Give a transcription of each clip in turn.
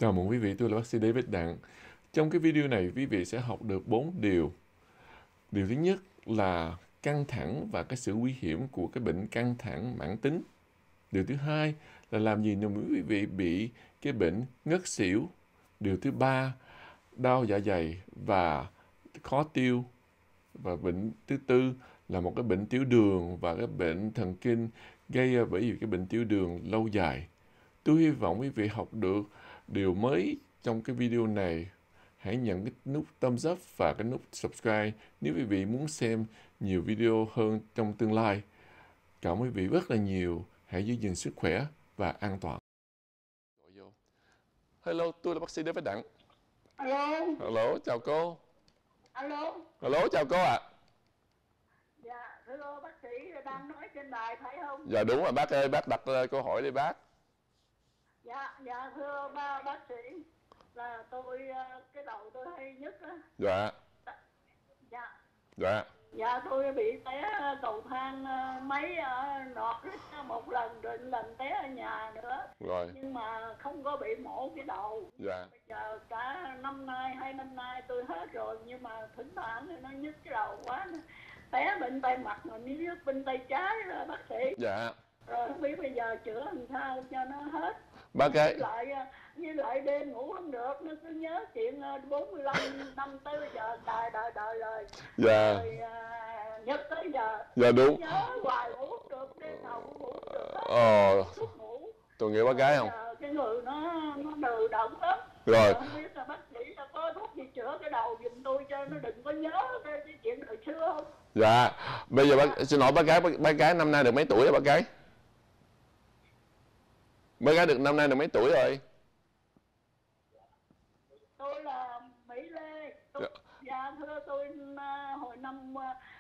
Chào mừng quý vị, tôi là bác sĩ David Đặng. Trong cái video này, quý vị sẽ học được 4 điều. Điều thứ nhất là căng thẳng và cái sự nguy hiểm của cái bệnh căng thẳng mãn tính. Điều thứ hai là làm gì nếu quý vị bị cái bệnh ngất xỉu. Điều thứ ba, đau dạ dày và khó tiêu. Và bệnh thứ tư là một cái bệnh tiểu đường và cái bệnh thần kinh gây bởi vì cái bệnh tiểu đường lâu dài. Tôi hy vọng quý vị học được điều mới trong cái video này. Hãy nhận cái nút thumbs up và cái nút subscribe nếu quý vị muốn xem nhiều video hơn trong tương lai. Cảm ơn quý vị rất là nhiều. Hãy giữ gìn sức khỏe và an toàn. Hello, tôi là bác sĩ David Đặng. Alo. Hello, chào cô. Alo. Hello, chào cô ạ. Dạ, thưa bác sĩ đang nói trên đài phải không? Dạ đúng rồi bác ơi, bác đặt câu hỏi đi bác. Dạ thưa bác sĩ, là tôi cái đầu tôi hay nhức á. Dạ. Dạ. Dạ. Dạ tôi bị té cầu thang máy nọt một lần rồi lần té ở nhà nữa. Rồi. Nhưng mà không có bị mổ cái đầu. Dạ. Bây giờ cả năm nay 2 năm nay tôi hết rồi, nhưng mà thỉnh thoảng thì nó nhức cái đầu quá. Té bên tay mặt mà nhức bên tay trái rồi bác sĩ. Dạ. Rồi không biết bây giờ chữa làm sao cho nó hết. Bác ơi. Với lại đêm ngủ không được, nó cứ nhớ chuyện 45 năm tới bây giờ đợi rồi. Dạ. Rồi nhớ tới giờ. Dạ đúng. Nhớ hoài ngủ không được, đêm nào cũng ngủ không được. Thuốc ngủ. Tôi nghe bác gái không? Cái người nó đừ đẫn lắm. Rồi. Không biết là bác sĩ là có thuốc gì chữa cái đầu giùm tôi cho nó đừng có nhớ cái chuyện thời xưa không? Dạ. Bây giờ bác xin hỏi bác gái năm nay được mấy tuổi rồi bác gái? Bác gái được năm nay được mấy tuổi rồi? Tôi là Mỹ Lê. Dạ thưa tôi hồi năm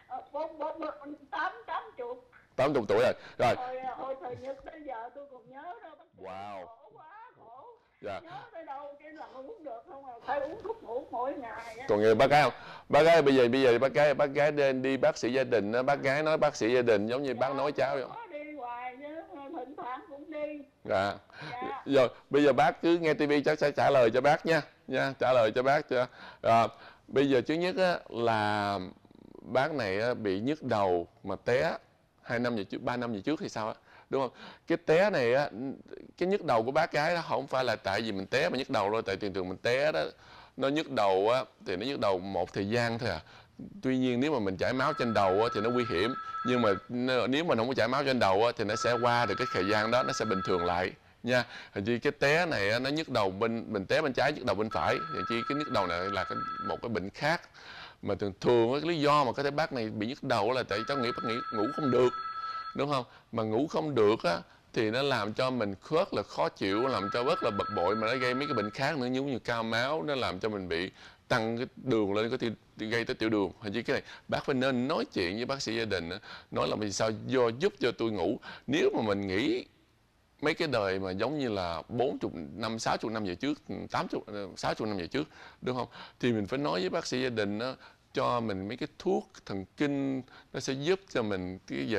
80. 80 tuổi rồi. Rồi. Hồi thời Nhật tới giờ tôi còn nhớ đó bác sĩ. Wow. Khổ quá, khổ. Dạ. Nhớ tới đâu cái là uống được không, là phải uống thuốc ngủ mỗi ngày á. Còn nghe bác gái không? Bác gái bây giờ bác gái nên đi bác sĩ gia đình đó, bác gái nói bác sĩ gia đình giống như bác nói cháu vậy. Có đi hoài chứ, thỉnh thoảng cũng đi. Dạ. Rồi bây giờ bác cứ nghe tivi chắc sẽ trả lời cho bác nha, trả lời cho bác cho. Bây giờ thứ nhất á, là bác này á, bị nhức đầu mà té 2 năm về trước, 3 năm về trước thì sao á, đúng không? Cái té này á, cái nhức đầu của bác gái đó không phải là tại vì mình té mà nhức đầu đâu, tại thường mình té đó nó nhức đầu á thì nó nhức đầu một thời gian thôi à. Tuy nhiên nếu mà mình chảy máu trên đầu á, thì nó nguy hiểm, nhưng mà nếu mình không có chảy máu trên đầu á, thì nó sẽ qua được cái thời gian đó, nó sẽ bình thường lại nha. Hình như cái té này á, nó nhức đầu mình té bên trái, nhức đầu bên phải, thì chi cái nhức đầu này là một cái bệnh khác. Mà thường cái lý do mà có thể bác này bị nhức đầu là tại cháu nghĩ bác nghĩ ngủ không được, đúng không? Mà ngủ không được á thì nó làm cho mình rất là khó chịu, làm cho rất là bực bội, mà nó gây mấy cái bệnh khác nữa giống như cao máu, nó làm cho mình bị tăng cái đường lên, có thể gây tới tiểu đường. Hình như cái này bác phải nên nói chuyện với bác sĩ gia đình đó, nói là vì sao giúp cho tôi ngủ. Nếu mà mình nghĩ mấy cái đời mà giống như là 40 năm, 60 năm về trước, 80, 60 năm về trước, đúng không? Thì mình phải nói với bác sĩ gia đình đó, cho mình mấy cái thuốc thần kinh, nó sẽ giúp cho mình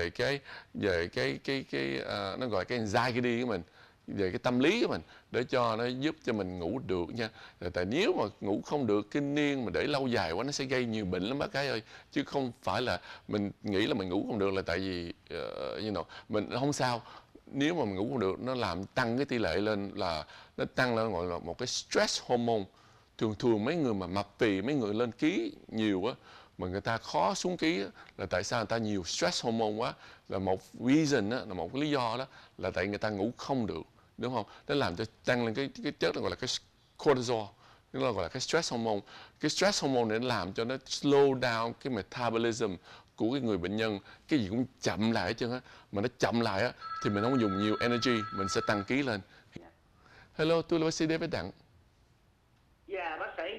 nó gọi cái anxiety của mình, về cái tâm lý của mình, để cho nó giúp cho mình ngủ được nha. Tại nếu mà ngủ không được kinh niên mà để lâu dài quá, nó sẽ gây nhiều bệnh lắm bác gái ơi, chứ không phải là mình nghĩ là mình ngủ không được là tại vì mình không sao. Nếu mà mình ngủ không được, nó làm tăng cái tỷ lệ lên, là nó tăng lên gọi là một cái stress hormone. Thường mấy người mà mập phì, mấy người lên ký nhiều á mà người ta khó xuống ký á, là tại sao người ta nhiều stress hormone quá, là một reason á, là một cái lý do đó là tại người ta ngủ không được, đúng không? Nó làm cho tăng lên cái chất gọi là cái cortisol, nó gọi là cái stress hormone. Cái stress hormone này nó làm cho nó slow down cái metabolism của cái người bệnh nhân, cái gì cũng chậm lại hết trơn á. Mà nó chậm lại á thì mình không dùng nhiều energy, mình sẽ tăng ký lên. Hello, tôi là bác sĩ David Đặng. Dạ bác sĩ,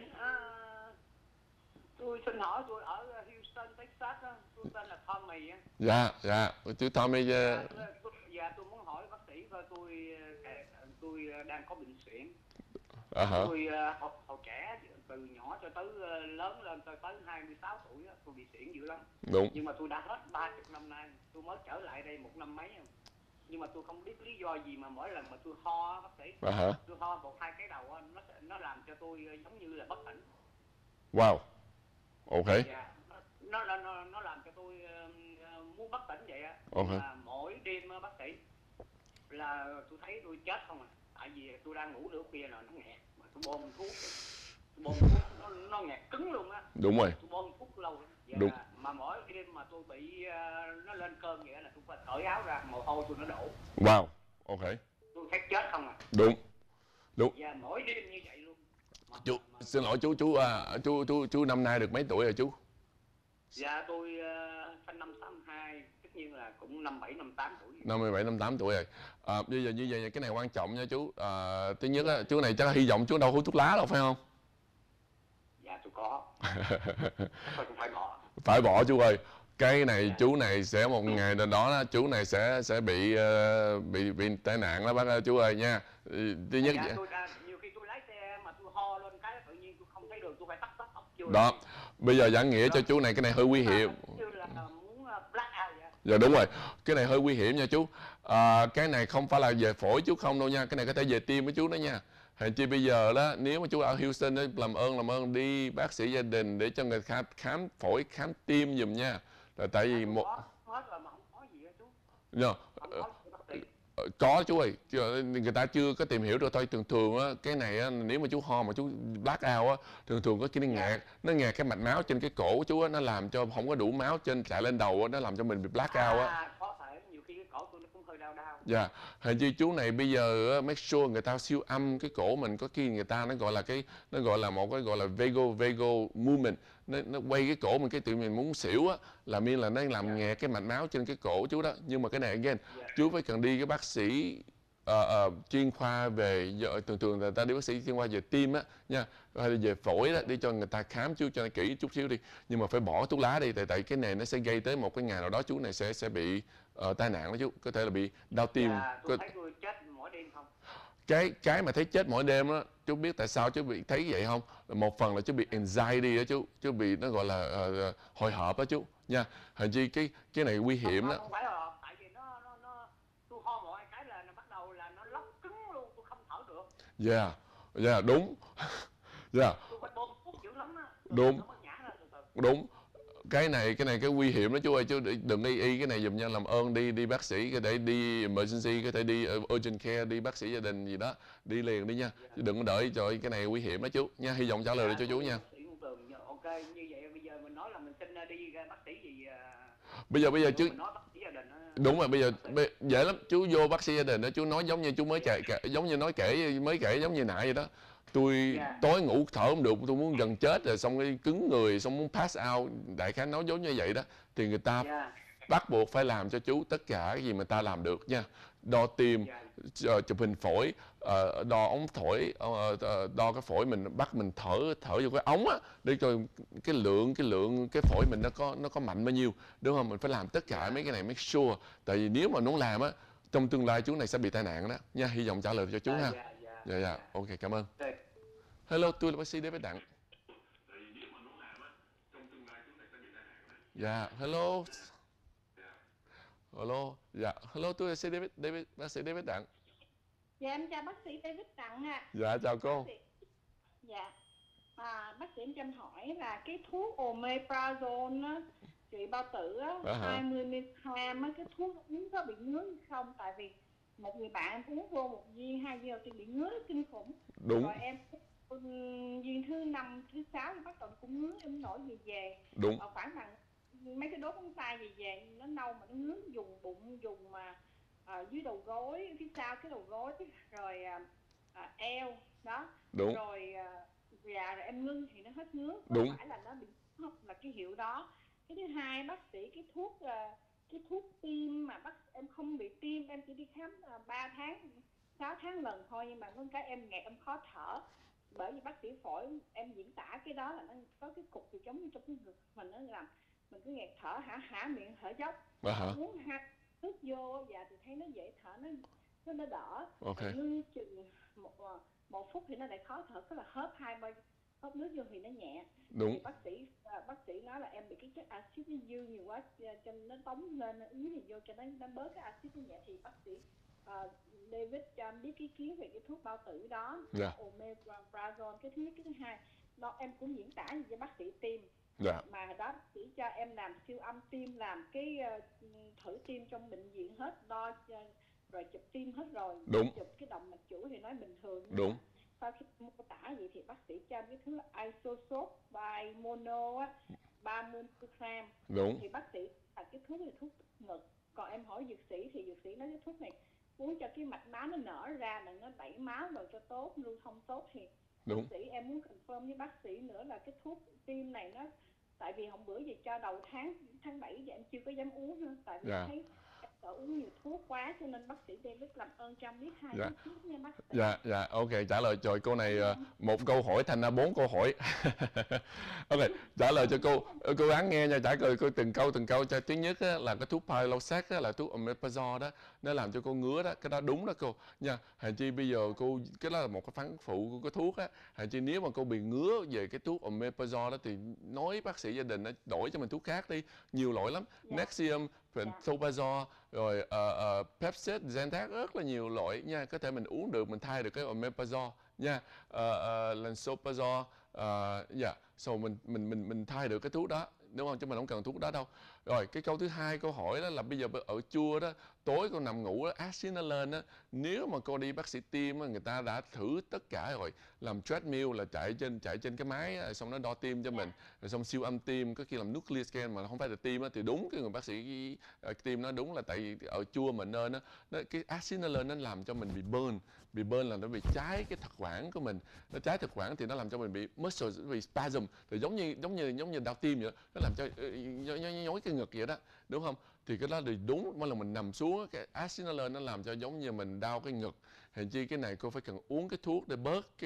tôi xin hỏi, tôi ở Houston, Texas đó. Tôi tên là Tommy á. Dạ, tôi Tommy. Dạ tôi muốn hỏi bác sĩ coi, tôi đang có bệnh suyễn. Hả? Tôi hồi trẻ từ nhỏ cho tới lớn lên tới 26 tuổi tôi bị suyễn dữ lắm. Đúng. Nhưng mà tôi đã hết 30 năm nay, tôi mới trở lại đây 1 năm mấy. nhưng mà tôi không biết lý do gì mà mỗi lần mà tôi ho bác sĩ, Hả? tôi ho một hai cái đầu nó làm cho tôi giống như là bất tỉnh. Wow. Ok. Dạ, nó làm cho tôi muốn bất tỉnh vậy á. Ok. Nhưng mà mỗi đêm bác sĩ là tôi thấy tôi chết không à, tại vì tôi đang ngủ nửa khuya là nó nghẹt, mà tôi bơm thuốc nó nghẹt cứng luôn á. Đúng rồi. Tôi bơm thuốc lâu lắm. Dạ, Đúng. mà mỗi đêm mà tôi bị nó lên cơn vậy là tôi phải cởi áo ra, mồ hôi tôi nó đổ. Wow. Ok. Tôi thấy chết không à. Đúng. Đúng. Dạ, mỗi đêm như vậy luôn. Chú xin lỗi chú năm nay được mấy tuổi rồi chú? Dạ tôi sinh năm 62, tất nhiên là cũng 57 58 tuổi. 57 58 tuổi rồi. Bây giờ như vậy cái này quan trọng nha chú. Thứ nhất á, chú này chắc là hy vọng chú đâu hút thuốc lá đâu phải không? Dạ tôi có. Tôi cũng phải bỏ. Phải bỏ chú ơi. Cái này Dạ. chú này sẽ một ngày nào đó chú này sẽ bị tai nạn đó bác ơi chú ơi nha. Thứ nhất Dạ, nhiều khi tôi lái xe mà tôi ho lên cái tự nhiên tôi không thấy đường, tôi phải tắt ốc chưa. đó. Bây giờ giảng nghĩa cho chú này cái này hơi nguy hiểm. Như là muốn black out vậy. Dạ đúng rồi, cái này hơi nguy hiểm nha chú. Cái này không phải là về phổi chú không đâu nha, cái này có thể về tim với chú đó nha. Hèn chi bây giờ đó, nếu mà chú ở Houston đó, làm ơn đi bác sĩ gia đình để cho người khám phổi, khám tim giùm nha. Là tại vì một Hết rồi mà không có gì hết chú. no, Không có gì bác sĩ. có chú ơi, người ta chưa có tìm hiểu được thôi. Thường á, cái này á, nếu mà chú ho mà chú black out á, thường có cái nó nghẹt cái mạch máu trên cái cổ của chú á, nó làm cho không có đủ máu trên chạy lên đầu á, nó làm cho mình bị black out á. Có thể nhiều khi cái cổ tôi nó cũng hơi đau. Dạ, hình như chú này bây giờ make sure người ta siêu âm cái cổ mình, có khi người ta nó gọi là một cái gọi là vagal movement, nó quay cái cổ mình cái tự mình muốn xỉu á, là miên là nó làm nghẹt cái mạch máu trên cái cổ chú đó. Nhưng mà cái này again, chú phải cần đi cái bác sĩ chuyên khoa về thường người ta đi bác sĩ chuyên khoa về tim á nha, hay là về phổi đó, đi cho người ta khám chú cho nó kỹ chút xíu đi. Nhưng mà phải bỏ thuốc lá đi, tại cái này nó sẽ gây tới một cái ngày nào đó chú này sẽ bị tai nạn đó chú, có thể là bị đau tim. Tôi thấy tôi chết mỗi đêm không. Cái mà thấy chết mỗi đêm đó, chú biết tại sao chú bị thấy vậy không? Một phần là chú bị anxiety đó chú bị nó gọi là hồi hộp đó chú nha. Hình như cái này nguy hiểm đó. Không phải hồi hộp, tại vì tôi ho mỗi cái là nó bắt đầu là nó lóc cứng luôn, tôi không thở được. Yeah, đúng. Yeah. Tôi phải bơm thuốc dữ lắm á. Đúng. Nó mới nhả ra từ từ. Đúng. Cái này cái nguy hiểm đó chú ơi, chú đừng y cái này giùm nha, làm ơn đi bác sĩ, có thể đi emergency, có thể đi urgent care, đi bác sĩ gia đình gì đó, đi liền đi nha, chứ đừng có đợi trời, cái này nguy hiểm đó chú nha. Hy vọng trả lời được cho chú nha. Ok, như vậy bây giờ mình nói là mình xin đi bác sĩ gì? Bây giờ chứ nói bác sĩ gia đình đó. đúng rồi, bây giờ dễ lắm, chú vô bác sĩ gia đình đó, chú nói giống như chú mới giống như mới kể giống như nãy vậy đó. Tôi tối ngủ thở không được, tôi muốn gần chết rồi, xong cái cứng người, xong muốn pass out, đại khái nói giống như vậy đó, thì người ta bắt buộc phải làm cho chú tất cả cái gì mà ta làm được nha. Đo tim, chụp hình phổi, đo ống thổi, đo cái phổi mình, bắt mình thở vô cái ống á, để cho cái lượng cái phổi mình nó có mạnh bao nhiêu, đúng không? Mình phải làm tất cả mấy cái này, make sure, tại vì nếu mà nó làm á, trong tương lai chú này sẽ bị tai nạn đó nha. Hy vọng trả lời cho chú ha. Dạ, ok, cảm ơn. Hello, tôi là bác sĩ David Đặng. Dạ, hello. Dạ, hello, tôi là bác sĩ David Đặng. Dạ em chào bác sĩ David Đặng ạ. Dạ, chào cô. Dạ, bác sĩ em cho em hỏi là cái thuốc omeprazole á, trị bao tử á, 20 mg á, cái thuốc uống có bị ngứa hay không? Tại vì một người bạn em uống vô một viên 2 viên đầu tiên bị ngứa kinh khủng. Đúng. Rồi em viên thứ 5, thứ 6 thì bắt đầu cũng ngứa, em nổi về. Đúng. Khoảng bằng mấy cái đốt ngón tay về nó nâu mà nó ngứa, dùng bụng, dùng mà dưới đầu gối, phía sau cái đầu gối, rồi eo đó. Đúng. Rồi rồi em ngưng thì nó hết ngứa. Đúng. Không phải là nó bị không là cái hiệu đó. Cái thứ hai, bác sĩ cái thuốc tim mà em không bị tim, em chỉ đi khám 3 tháng 6 tháng lần thôi, nhưng mà có cái em nghẹt, em khó thở, bởi vì bác sĩ phổi em diễn tả cái đó là nó có cái cục gì giống như trong cái ngực mình, nó làm mình cứ nghẹt thở, hả miệng thở dốc. Uống nước vô và thì thấy nó dễ thở, nó đỡ. Ok. Ngưng chừng một phút thì nó lại khó thở, tức là hớp hớp nước vô thì nó nhẹ. Đúng. Thì bác sĩ nói là em bị cái chất axit nó dư nhiều quá, cho nên nó tống lên nó yếu thì vô cho nó bớt cái axit nó nhẹ. Thì bác sĩ David cho em biết cái kiến về cái thuốc bao tử đó, omeprazole. Cái thứ nhất, cái thứ hai, em cũng diễn tả gì cho bác sĩ tim. Mà đó bác sĩ cho em làm siêu âm tim, làm cái thử tim trong bệnh viện hết, đo rồi chụp tim hết rồi. Đúng. Chụp cái động mạch chủ thì nói bình thường. Đúng. Sau khi mô tả vậy thì bác sĩ cho em cái thứ isosop by mono á, 30 mg. Đúng. Thì bác sĩ cái thuốc này thuốc ngực. Còn em hỏi dược sĩ thì dược sĩ nói cái thuốc này uống cho cái mạch máu nó nở ra, là nó đẩy máu rồi cho tốt, lưu thông tốt. Thì Đúng. bác sĩ em muốn confirm với bác sĩ nữa là cái thuốc tim này nó, tại vì hôm bữa giờ cho đầu tháng 7 thì em chưa có dám uống nữa, tại vì thấy em sợ uống nhiều thuốc quá, cho nên bác sĩ David làm ơn cho em biết 2 thuốc nha bác sĩ. Dạ, ok, trả lời trời cô này một câu hỏi thành ra 4 câu hỏi. Ok, trả lời cho cô, cố gắng nghe nha, trả lời cô từng câu. Cho thứ nhất á, là cái thuốc Prilosec á, là thuốc omeprazole đó, nó làm cho cô ngứa đó, cái đó đúng đó cô nha. Hèn chi bây giờ cô, cái đó là một cái phán phụ của cái thuốc á, hèn chi nếu mà cô bị ngứa về cái thuốc omeprazole đó thì nói bác sĩ gia đình nó đổi cho mình thuốc khác đi, nhiều loại lắm. Nexium, Pantoprazole, rồi Pepcid, Zantac, rất là nhiều loại nha, có thể mình uống được, mình thay được cái omeprazole nha, lansoprazole, so mình thay được cái thuốc đó, đúng không, chứ mình không cần thuốc đó đâu. Rồi cái câu thứ hai, câu hỏi đó là bây giờ ở chua đó, tối cô nằm ngủ đó, axit nó lên đó, nếu mà cô đi bác sĩ tim đó, người ta đã thử tất cả rồi, làm treadmill là chạy trên cái máy, xong nó đo tim cho mình, rồi xong siêu âm tim, có khi làm nuclear scan mà không phải là tim đó, thì đúng cái người bác sĩ tim nó đúng là tại vì ở chua mình nên nó cái axit nó lên, nó làm cho mình bị burn là nó bị cháy cái thực quản của mình, nó cháy thực quản thì nó làm cho mình bị muscle, bị spasm, thì giống như đau tim vậy đó. Nó làm cho nhói cái ngực vậy đó, đúng không? Thì cái đó thì đúng, mỗi lần mình nằm xuống cái axit nó lên, nó làm cho giống như mình đau cái ngực. Hèn chi cái này cô phải cần uống cái thuốc để bớt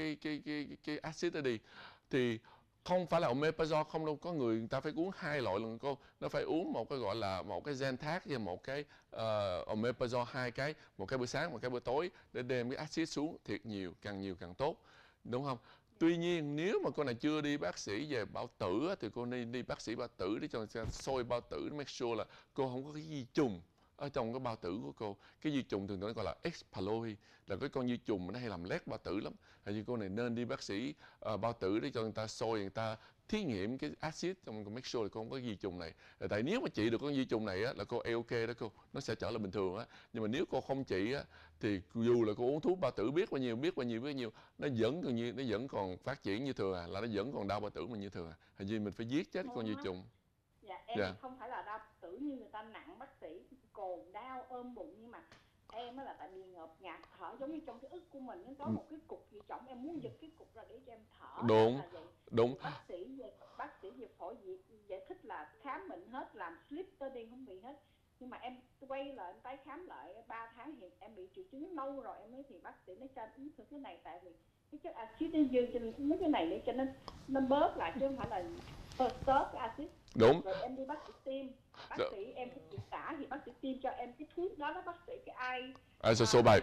cái axit đó đi. Thì không phải là omeprazole không đâu, có người ta phải uống 2 loại lần cô, nó phải uống một cái gọi là một cái Zantac và một cái omeprazole, 2 cái, một cái bữa sáng, một cái bữa tối, để đem cái axit xuống thiệt nhiều càng tốt, đúng không? Tuy nhiên nếu mà cô này chưa đi bác sĩ về bao tử thì cô nên đi bác sĩ bao tử để cho soi bao tử, make sure là cô không có cái di trùng ở trong cái bao tử của cô. Cái di trùng thường nó gọi là H. pylori, là cái con di trùng mà nó hay làm loét bao tử lắm. Hay như cô này nên đi bác sĩ bao tử để cho người ta soi, người ta thí nghiệm cái axit, xong make sure là cô không có di trùng này. Tại nếu mà trị được con di trùng này á, là cô ok đó cô, nó sẽ trở lại bình thường á. Nhưng mà nếu cô không trị á, thì dù là cô uống thuốc bao tử biết bao nhiêu, nó vẫn còn phát triển như thường là nó vẫn còn đau bao tử mình như thường Hình như mình phải giết chết con di trùng. Em thì không phải là đau tử như người ta nặng bác sĩ, cồn đau ôm bụng, nhưng mà em á là tại vì ngợp ngạt thở, giống như trong cái ức của mình nó có một cái cục gì trọng, em muốn giật cái cục ra để cho em thở. Đúng. Bác sĩ về phổi giải thích là khám bệnh hết, làm slip study không bị hết. Nhưng mà em quay lại em tái khám lại 3 tháng thì em bị triệu chứng lâu rồi, em mới thì bác sĩ mới cho em uống thử cái này, tại vì cái chất axit nó dư, cho nên uống cái này để cho nó bớt lại, chứ không phải là stop cái axit. Đúng. Rồi em đi bác sĩ tim, bác sĩ em cũng bị tả thì bác sĩ tim cho em cái thuốc đó bác sĩ cái isosopay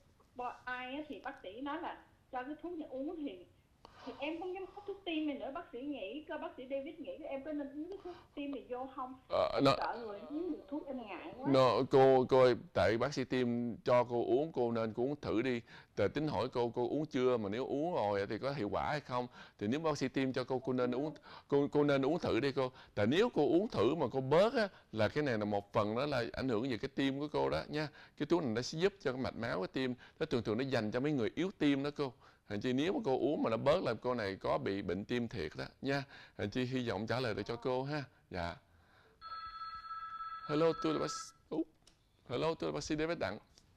thì bác sĩ nói là cho cái thuốc này uống thì em không dám hút thuốc tim này nữa. Bác sĩ nghĩ, bác sĩ David nghĩ em có nên uống cái thuốc tim này vô không? Sợ người uống được thuốc em ngại quá. Cô tại bác sĩ tim cho cô uống, cô nên cô uống thử đi. Tại tính hỏi cô uống chưa, mà nếu uống rồi thì có hiệu quả hay không. Thì nếu bác sĩ tim cho cô nên uống, cô nên uống thử đi cô. Tại nếu cô uống thử mà cô bớt á, là cái này là một phần đó là ảnh hưởng về cái tim của cô đó nha. Cái thuốc này nó sẽ giúp cho cái mạch máu cái tim, nó thường nó dành cho mấy người yếu tim đó cô. Hèn chi nếu mà cô uống mà nó bớt là cô này có bị bệnh tim thiệt đó nha. Hèn chi hy vọng trả lời được cho cô ha. Dạ. Hello, tôi là bác sĩ David Đặng.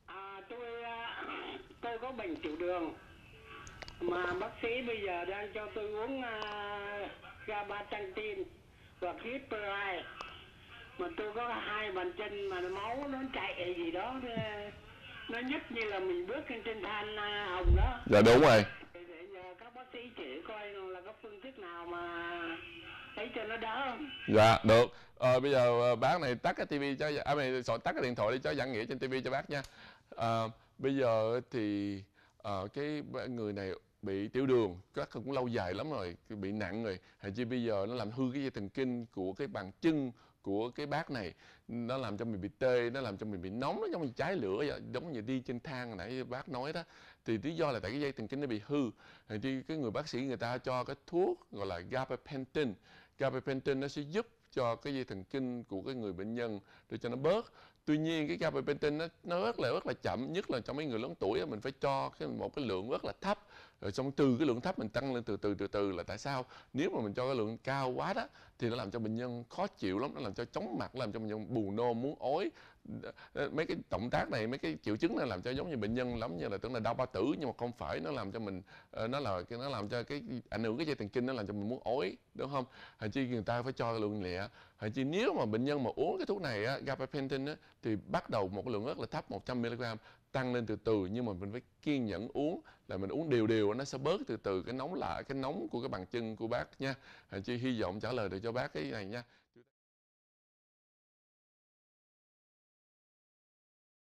Tôi có bệnh tiểu đường mà bác sĩ bây giờ đang cho tôi uống gabapentin và Glycerin, mà tôi có 2 bàn chân mà máu nó chạy gì đó, nó nhức như là mình bước trên than hồng đó. Dạ đúng rồi. Để nhờ các bác sĩ chỉ coi là có phương thức nào mà thấy cho nó đỡ không? Dạ được. Bây giờ bác này tắt cái tivi cho tắt cái điện thoại đi cho giảng nghĩa trên tivi cho bác nha. Bây giờ thì cái người này bị tiểu đường, các cũng lâu dài lắm rồi, bị nặng rồi, hèn chi bây giờ nó làm hư cái dây thần kinh của cái bàn chân của cái bác này, nó làm cho mình bị tê, nó làm cho mình bị nóng, nó giống như cháy lửa vậy, giống như đi trên than hồi nãy bác nói đó. Thì lý do là tại cái dây thần kinh nó bị hư, hèn chi cái người bác sĩ người ta cho cái thuốc gọi là gabapentin. Gabapentin nó sẽ giúp cho cái dây thần kinh của cái người bệnh nhân để cho nó bớt. Tuy nhiên cái gabapentin nó rất là chậm, nhất là trong mấy người lớn tuổi mình phải cho một cái lượng rất là thấp, rồi xong từ cái lượng thấp mình tăng lên từ từ là tại sao? Nếu mà mình cho cái lượng cao quá đó thì nó làm cho bệnh nhân khó chịu lắm, nó làm cho chóng mặt, làm cho bệnh nhân buồn nôn, muốn ói. Mấy cái động tác này, mấy cái triệu chứng này làm cho giống như bệnh nhân lắm như là tưởng là đau bao tử, nhưng mà không phải, nó làm cho mình nó làm cho cái ảnh hưởng cái dây thần kinh, nó làm cho mình muốn ói, đúng không? Hèn chi người ta phải cho lượng nhẹ. Hèn chi nếu mà bệnh nhân mà uống cái thuốc này á, gabapentin á, thì bắt đầu một cái lượng rất là thấp, 100 mg, tăng lên từ từ, nhưng mà mình phải kiên nhẫn uống, là mình uống đều nó sẽ bớt từ từ cái nóng lại, cái nóng của cái bàn chân của bác nha. Hèn chi hy vọng trả lời được cho bác cái này nha.